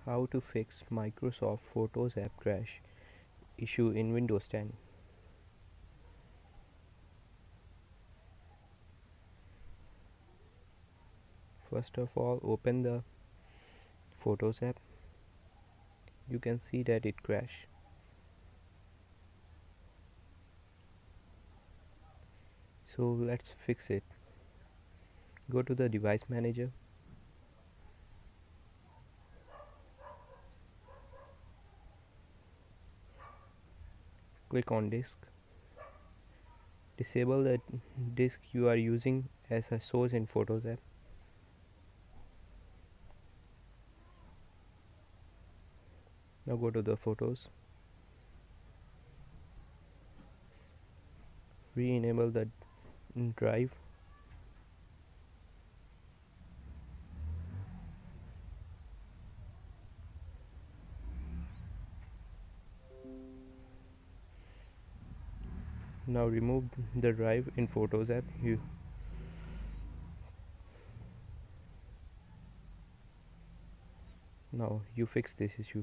How to fix Microsoft Photos app crash issue in Windows 10. First of all, open the Photos app. You can see that it crashed. So let's fix it. Go to the device manager. Click on disk. Disable the disk you are using as a source in Photos app. Now go to the Photos. Re-enable the drive. Now remove the drive in Photos app. Now you fix this issue.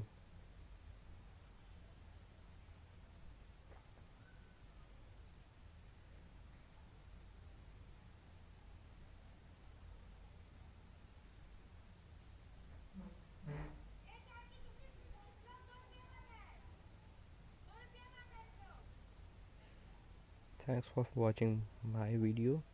Thanks for watching my video.